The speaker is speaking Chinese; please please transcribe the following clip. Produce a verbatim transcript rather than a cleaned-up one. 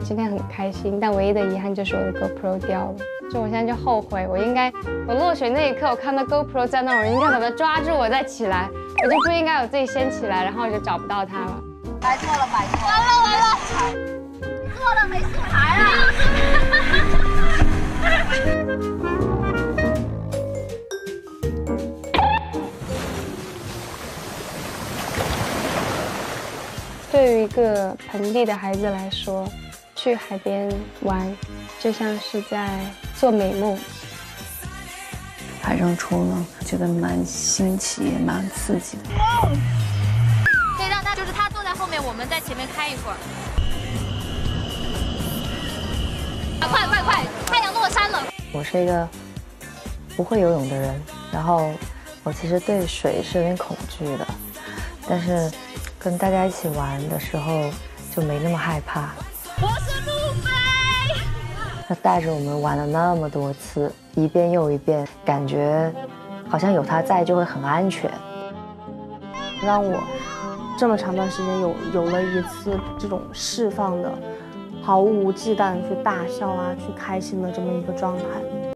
今天很开心，但唯一的遗憾就是我的 GoPro 掉了。就我现在就后悔，我应该，我落水那一刻，我看到 GoPro 在那儿，我应该把它抓住，我再起来，我就不应该我自己先起来，然后我就找不到它了。 摆错了，摆错了，完了完了，错了没素材啊！ 对于一个盆地的孩子来说，去海边玩就像是在做美梦。 海上冲浪觉得蛮新奇，也蛮刺激的。 可以让他就是他坐在后面，我们在前面开一会儿。啊，快快快！太阳落山了。 我是一个不会游泳的人，然后我其实对水是有点恐惧的，但是跟大家一起玩的时候就没那么害怕。 我是路飞。 他带着我们玩了那么多次，一遍又一遍，感觉好像有他在就会很安全。 让我这么长段时间有有了一次这种释放的、毫无忌惮去大笑啊、去开心的这么一个状态。